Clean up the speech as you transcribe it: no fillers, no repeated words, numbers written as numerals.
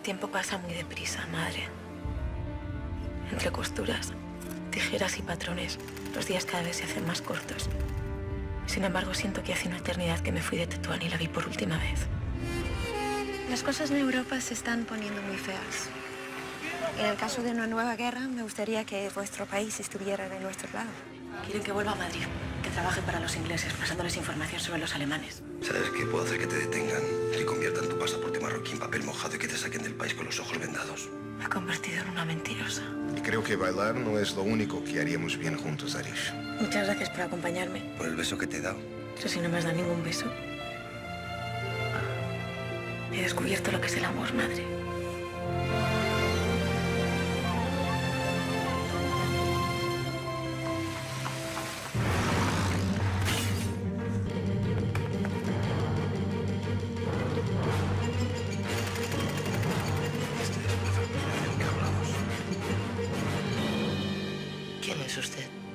tiempo pasa muy deprisa, madre. Entre costuras, tijeras y patrones, los días cada vez se hacen más cortos. Sin embargo, siento que hace una eternidad que me fui de Tetuán y la vi por última vez. Las cosas en Europa se están poniendo muy feas. En el caso de una nueva guerra, me gustaría que vuestro país estuviera de nuestro lado. Quieren que vuelva a Madrid, que trabaje para los ingleses, pasándoles información sobre los alemanes. ¿Sabes qué? Puedo hacer que te detengan, que conviertan tu pasaporte marroquí en papel mojado y que te saquen del país con los ojos vendados. Me he convertido en una mentirosa. Y creo que bailar no es lo único que haríamos bien juntos, Arish. Muchas gracias por acompañarme. Por el beso que te he dado. Pero si no me has dado ningún beso. He descubierto lo que es el amor, madre. ¿Quién es usted?